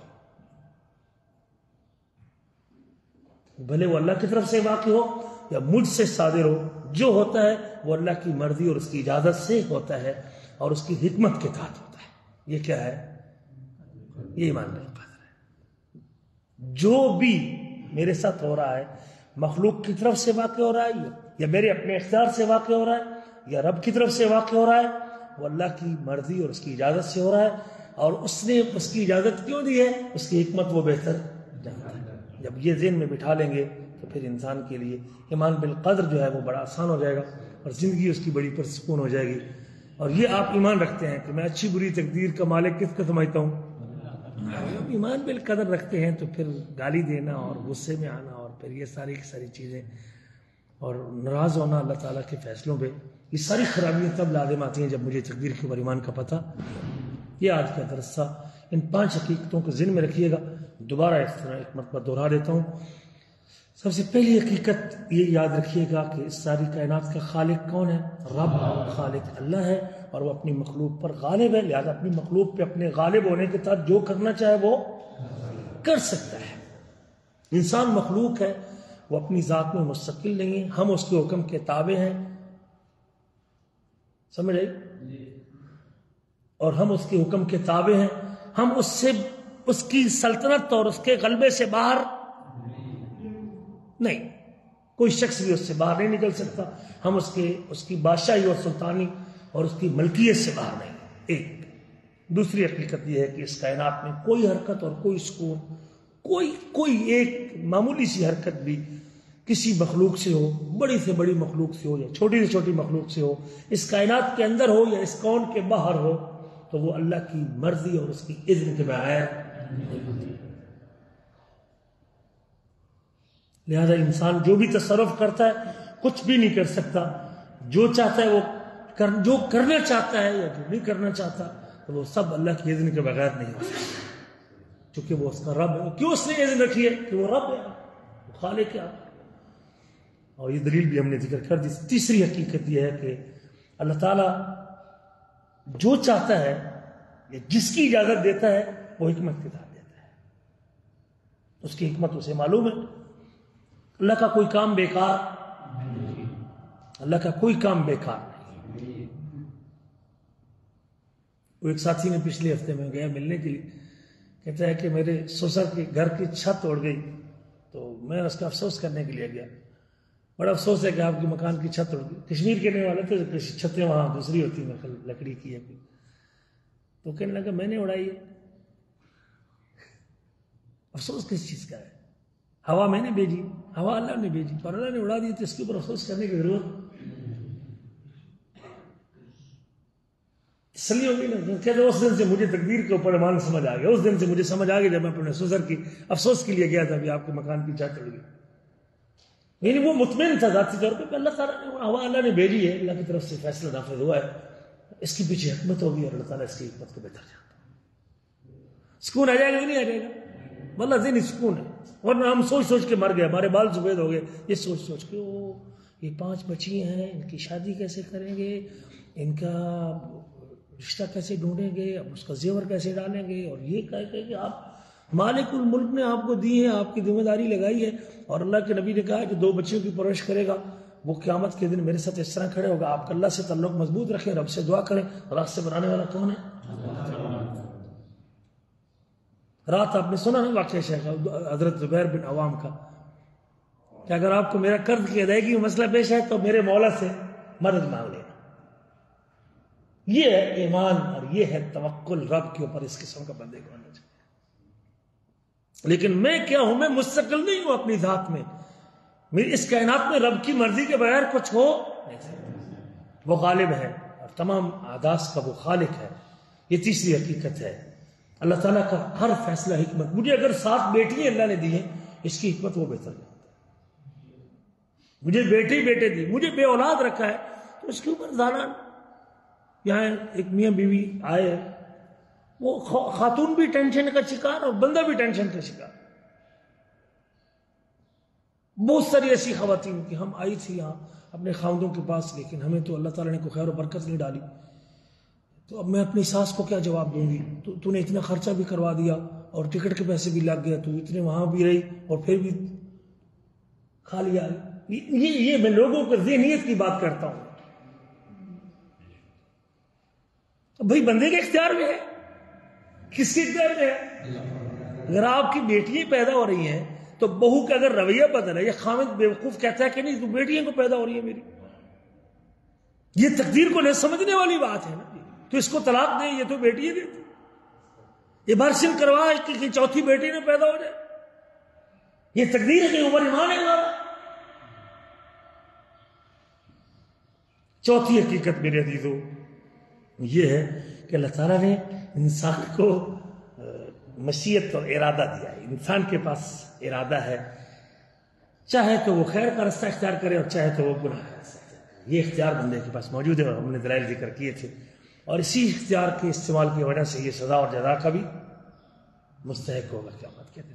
بھلے وہ اللہ کی طرف سے واقع ہو یا مجھ سے صادر ہو، جو ہوتا ہے وہ اللہ کی مرضی اور اس کی اجازت سے ہوتا ہے اور اس کی حکمت کے تحت ہوتا ہے۔ یہ کیا ہے؟ یہ ایمان بالقدر ہے۔ جو بھی میرے ساتھ ہو رہا ہے مخلوق کی طرف سے واقع ہو رہا ہے یا میرے اپنے اختیار سے واقع ہو رہا ہے یا رب کی طرف سے واقع ہو رہا ہے، وہ اللہ کی مرضی اور اس کی اجازت سے ہو رہا ہے، اور اس نے اس کی اجازت کیوں دی ہے؟ اس کی حکمت وہ بہتر جانتا ہے۔ جب یہ ذہن میں بٹھا لیں گے تو پھر انسان کے لیے ایمان بالقدر جو ہے وہ بڑا آسان ہو جائے گا اور زندگی اس کی بڑی پرسکون ہو جائے گی۔ اور یہ آپ ایمان رکھتے ہیں کہ میں اچھی بری تقدیر کا مالک کس کو سمجھتا ہوں؟ جب ایمان بالقدر رکھتے ہیں تو پھر گالی دینا اور غصے میں آنا اور پھر یہ ساری کی ساری چیزیں اور ناراض ہونا اللہ تعالیٰ کے فیصلوں پہ، یہ ساری خرابیاں تب لازم آتی ہیں جب مجھے تقدیر کے اوپر ایمان کا پتہ۔ یہ آج کا درس تھا۔ ان پانچ حقیقتوں کو ذہن میں رکھیے گا۔ دوبارہ اس طرح ایک مرتبہ دوہرا دیتا ہوں۔ سب سے پہلی حقیقت یہ یاد رکھیے گا کہ اس ساری کائنات کا خالق کون ہے؟ رب خالق اللہ ہے، اور وہ اپنی مخلوق پر غالب ہے، لہذا اپنی مخلوق پہ اپنے غالب ہونے کے تحت جو کرنا چاہے وہ کر سکتا ہے۔ انسان مخلوق ہے، وہ اپنی ذات میں مستقل نہیں ہے، ہم اس کے حکم کے تابع ہیں، سمجھ آئی؟ اور ہم اس کے حکم کے تابع ہیں، ہم اس سے اس کی سلطنت اور اس کے غلبے سے باہر نہیں، کوئی شخص بھی اس سے باہر نہیں نکل سکتا، ہم اس کے اس کی بادشاہی اور سلطانی اور اس کی ملکیت سے باہر نہیں۔ ایک دوسری حقیقت یہ ہے کہ اس کائنات میں کوئی حرکت اور کوئی سکون، کوئی کوئی ایک معمولی سی حرکت بھی کسی مخلوق سے ہو، بڑی سے بڑی مخلوق سے ہو یا چھوٹی سے چھوٹی مخلوق سے ہو، اس کائنات کے اندر ہو یا اس کون کے باہر ہو، تو وہ اللہ کی مرضی اور اس کی اذن کے بغیر نہیں ہوتی۔ لہذا انسان جو بھی تصرف کرتا ہے کچھ بھی نہیں کر سکتا. جو چاہتا ہے وہ کر, جو کرنا چاہتا ہے یا جو نہیں کرنا چاہتا تو وہ سب اللہ کی اذن کے بغیر نہیں ہو سکتا، چونکہ وہ اس کا رب ہے. کیوں اس نے اذن رکھی ہے؟ کہ وہ رب ہے، وہ خالق ہے. اور یہ دلیل بھی ہم نے ذکر کر دی. تیسری حقیقت یہ ہے کہ اللہ تعالیٰ جو چاہتا ہے یا جس کی اجازت دیتا ہے وہ حکمت کے ساتھ دیتا ہے. اس کی حکمت اسے معلوم ہے. اللہ کا کوئی کام بیکار اللہ کا کوئی کام بیکار نہیں. وہ ایک ساتھی نے پچھلے ہفتے میں گیا ملنے کے لیے، کہتا ہے کہ میرے سسر کے گھر کی چھت اڑ گئی تو میں اس کا افسوس کرنے کے لیے گیا. بڑا افسوس ہے کہ آپ کی مکان کی چھت اڑ گئی. کشمیر کے رہنے والے تھے، چھتیں وہاں دوسری ہوتی ہیں لکڑی کی ہے کوئی. تو کہنے لگا میں نے اڑائی ہے. افسوس کس چیز کا ہے؟ ہوا میں نے بھیجی، ہوا اللہ نے بھیجی، اور اللہ نے اڑا دی تو اس کے اوپر افسوس کرنے کی ضرورت اس لیے ہوگی نا. کہتے اس دن سے مجھے تقدیر کے اوپر ایمان سمجھ آ گیا. اس دن سے مجھے سمجھ آ گیا جب میں اپنے سسر کی افسوس کے لیے گیا تھا کہ آپ کے مکان کی چھت اڑ گئی. یعنی وہ مطمئن تھا ذاتی طور پہ کہ اللہ تعالیٰ نے ہوا اللہ نے بھیجی ہے، اللہ کی طرف سے فیصلہ نافذ ہوا ہے، اس کی پیچھے حکمت ہوگی اور اللہ تعالیٰ اس کی حکمت کو بہتر جانتا ہے. سکون آ جائے گا کہ نہیں آ جائے گا؟ واللہ ذہنی سکون ہے. ورنہ ہم سوچ سوچ کے مر گئے، ہمارے بال سفید ہو گئے یہ سوچ سوچ کے. او یہ پانچ بچی ہیں، ان کی شادی کیسے کریں گے، ان کا رشتہ کیسے ڈھونڈیں گے، اب اس کا زیور کیسے ڈالیں گے، اور یہ کہہ کہ آپ مالک الملک نے آپ کو دی ہے، آپ کی ذمہ داری لگائی ہے. اور اللہ کے نبی نے کہا کہ دو بچیوں کی پرورش کرے گا وہ قیامت کے دن میرے ساتھ اس طرح کھڑے ہوگا. آپ اللہ سے تعلق مضبوط رکھیں، رب سے دعا کریں. راستے بنانے والا کون ہے؟ رات آپ نے سنا نا واقعہ شیخ حضرت زبیر بن عوام کا کہ اگر آپ کو میرا قرض کی ادائیگی میں مسئلہ پیش ہے تو میرے مولا سے مدد مانگ لینا. یہ ہے ایمان اور یہ ہے توکل رب کے اوپر اس قسم کا بندے کو ہونا چاہیے. لیکن میں کیا ہوں؟ میں مستقل نہیں ہوں اپنی ذات میں. میری اس کائنات میں رب کی مرضی کے بغیر کچھ ہو نہیں سکتا. وہ غالب ہے اور تمام احداث کا وہ خالق ہے. یہ تیسری حقیقت ہے. اللہ تعالیٰ کا ہر فیصلہ حکمت. مجھے اگر سات بیٹیاں اللہ نے دی ہیں اس کی حکمت وہ بہتر ہے. مجھے بیٹے بیٹے دی، مجھے بے اولاد رکھا ہے تو اس کے اوپر زالان. یہاں ایک میاں بیوی آئے، وہ خاتون بھی ٹینشن کا شکار اور بندہ بھی ٹینشن کا شکار. بہت ساری ایسی خواتین کی ہم آئی تھی یہاں اپنے خاوندوں کے پاس، لیکن ہمیں تو اللہ تعالیٰ نے کوئی خیر و برکت نہیں ڈالی. تو اب میں اپنی ساس کو کیا جواب دوں گی؟ تو تو نے اتنا خرچہ بھی کروا دیا اور ٹکٹ کے پیسے بھی لگ گیا، تو اتنے وہاں بھی رہی اور پھر بھی کھا لیا. یہ یہ میں لوگوں کو ذہنیت کی بات کرتا ہوں. بھائی بندے کے اختیار میں ہے، کس کے اختیار میں ہے؟ اگر آپ کی بیٹیاں پیدا ہو رہی ہیں تو بہو کا اگر رویہ بدل ہے، یہ خامد بیوقوف کہتا ہے کہ نہیں تو بیٹیاں کو پیدا ہو رہی ہے میری، یہ تقدیر کو نہ سمجھنے والی بات ہے نا. تو اس کو طلاق دے، یہ تو بیٹی دے. یہ برسن کروا کہ چوتھی بیٹی نے پیدا ہو جائے، یہ تقدیر ہے کہ عمر ایمان ہے ہمارا. چوتھی حقیقت میرے عزیزو یہ ہے کہ اللہ تعالیٰ نے انسان کو مشیت اور ارادہ دیا ہے. انسان کے پاس ارادہ ہے، چاہے تو وہ خیر کا رستہ اختیار کرے اور چاہے تو وہ گناہ کا رستہ اختیار کرے. یہ اختیار بندے کے پاس موجود ہے اور ہم نے دلائل ذکر کیے تھے. اور اسی اختیار کے استعمال کی وجہ سے یہ سزا اور جزا کا بھی مستحق ہوگا قیامت کے دن.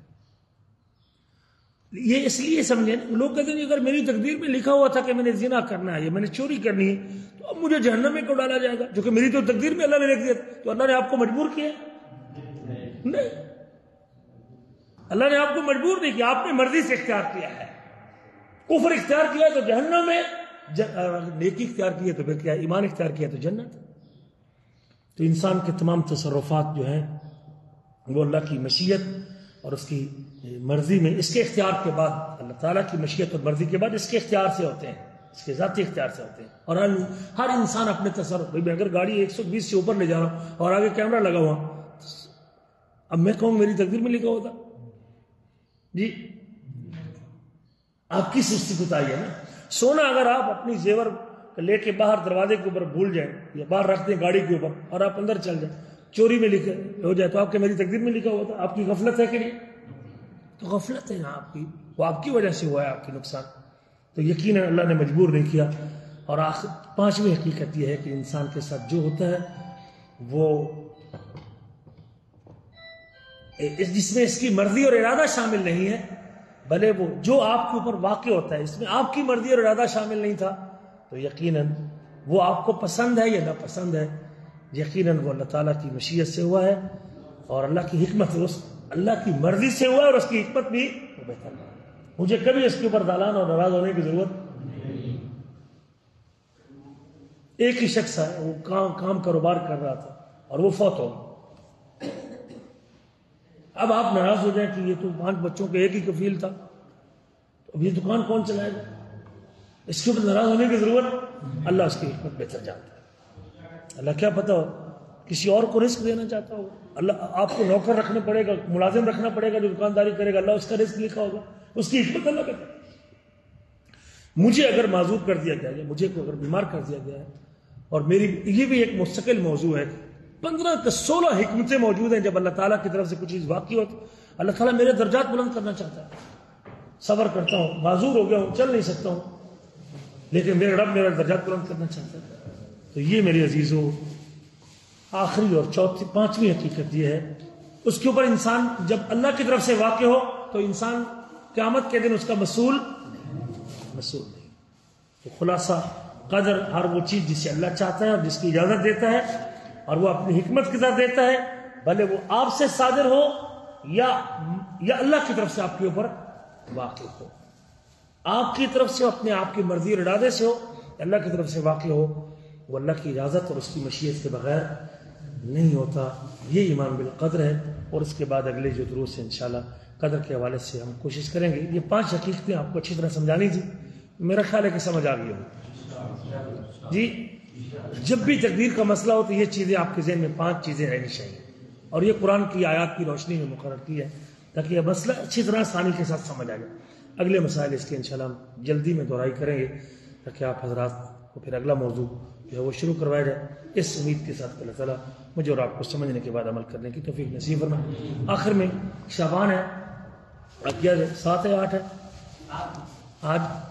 یہ اس لیے سمجھیں لوگ کہتے ہیں اگر میری تقدیر میں لکھا ہوا تھا کہ میں نے زنا کرنا ہے یا میں نے چوری کرنی ہے تو اب مجھے جہنم میں کیوں ڈالا جائے گا؟ جو کہ میری تو تقدیر میں اللہ نے لکھ دیا. تو اللہ نے آپ کو مجبور کیا؟ نہیں، اللہ نے آپ کو مجبور نہیں کیا، آپ نے مرضی سے اختیار کیا ہے. کفر اختیار کیا تو جہنم میں، نیکی اختیار کی ہے تو پھر کیا؟ ایمان اختیار کیا تو جنت. تو انسان کے تمام تصرفات جو ہیں وہ اللہ کی مشیت اور اس کی مرضی میں، اس کے اختیار کے بعد، اللہ تعالیٰ کی مشیت اور مرضی کے بعد اس کے اختیار سے ہوتے ہیں، اس کے ذاتی اختیار سے ہوتے ہیں. اور ہر انسان اپنے تصرف، میں اگر گاڑی ایک سو بیس سے اوپر لے جا رہا ہوں اور آگے کیمرہ لگا ہوا، اب میں کہوں میری تقدیر میں لکھا ہوتا جی آپ کی سستی کتائی ہے نا. سونا اگر آپ اپنی زیور لے کے باہر دروازے کے اوپر بھول جائیں یا باہر رکھ دیں گاڑی کے اوپر اور آپ اندر چل جائیں، چوری میں لکھے ہو جائے تو آپ کے میری تقدیر میں لکھا ہوا تھا. آپ کی غفلت ہے کہ نہیں؟ تو غفلت ہے نا آپ کی، وہ آپ کی وجہ سے ہوا ہے آپ کی نقصان. تو یقیناً اللہ نے مجبور نہیں کیا. اور آخر پانچویں حقیقت یہ ہے کہ انسان کے ساتھ جو ہوتا ہے وہ جس میں اس کی مرضی اور ارادہ شامل نہیں ہے، بھلے وہ جو آپ کے اوپر واقع ہوتا ہے اس میں آپ کی مرضی اور ارادہ شامل نہیں تھا، تو یقیناً وہ آپ کو پسند ہے یا ناپسند ہے، یقیناً وہ اللہ تعالیٰ کی مشیت سے ہوا ہے اور اللہ کی حکمت اس اللہ کی مرضی سے ہوا ہے، اور اس کی حکمت بھی بہتر ہے. مجھے کبھی اس کے اوپر دالان اور ناراض ہونے کی ضرورت نہیں. ایک ہی شخص ہے، وہ کام کام کاروبار کر رہا تھا اور وہ فوت ہو گیا. اب آپ ناراض ہو جائیں کہ یہ تو پانچ بچوں کے ایک ہی کفیل تھا، تو اب یہ دکان کون چلائے گا؟ اس کے اوپر ناراض ہونے کی ضرورت، اللہ اس کی حکمت بہتر جانتا ہے. اللہ کیا پتہ ہو کسی اور کو رزق دینا چاہتا ہو، اللہ آپ کو نوکر رکھنا پڑے گا، ملازم رکھنا پڑے گا جو دکانداری کرے گا، اللہ اس کا رزق لکھا ہوگا، اس کی حکمت اللہ کا. مجھے اگر معذور کر دیا گیا ہے، مجھے کو اگر بیمار کر دیا گیا ہے، اور میری یہ بھی ایک مستقل موضوع ہے، پندرہ تا سولہ حکمتیں موجود ہیں. جب اللہ تعالیٰ کی طرف سے کچھ چیز واقع ہو تو اللہ تعالیٰ میرے درجات بلند کرنا چاہتا ہے. صبر کرتا ہوں، معذور ہو گیا ہوں، چل نہیں سکتا ہوں، لیکن میرے رب میرا درجات بلند کرنا چاہتا ہے. تو یہ میرے عزیزوں آخری اور چوتھی پانچویں حقیقت یہ ہے، اس کے اوپر انسان جب اللہ کی طرف سے واقع ہو تو انسان قیامت کے دن اس کا مسئول مسئول نہیں. تو خلاصہ قدر ہر وہ چیز جسے اللہ چاہتا ہے اور جس کی اجازت دیتا ہے اور وہ اپنی حکمت کے ساتھ دیتا ہے، بھلے وہ آپ سے صادر ہو یا یا اللہ کی طرف سے آپ کے اوپر واقع ہو. آپ کی طرف سے اپنے آپ کی مرضی اور ارادے سے ہو، اللہ کی طرف سے واقع ہو، وہ اللہ کی اجازت اور اس کی مشیت کے بغیر نہیں ہوتا. یہ ایمان بالقدر ہے. اور اس کے بعد اگلے جو دروس ہیں انشاءاللہ قدر کے حوالے سے ہم کوشش کریں گے. یہ پانچ حقیقتیں آپ کو اچھی طرح سمجھانی تھی، میرا خیال ہے کہ سمجھ آ گئی ہو. جی جب بھی تقدیر کا مسئلہ ہو تو یہ چیزیں آپ کے ذہن میں پانچ چیزیں رہنی چاہیے، اور یہ قرآن کی آیات کی روشنی میں مقرر کی ہے تاکہ یہ مسئلہ اچھی طرح آسانی کے ساتھ سمجھ آ جائے. اگلے مسائل اس کے انشاءاللہ ہم جلدی میں دہرائی کریں گے تاکہ آپ حضرات کو پھر اگلا موضوع جو ہے وہ شروع کروایا جائے. اس امید کے ساتھ اللہ تعالیٰ مجھے اور آپ کو سمجھنے کے بعد عمل کرنے کی توفیق نصیب فرمائے. آخر میں شعبان ہے، اب کیا ہے، سات ہے آٹھ ہے آج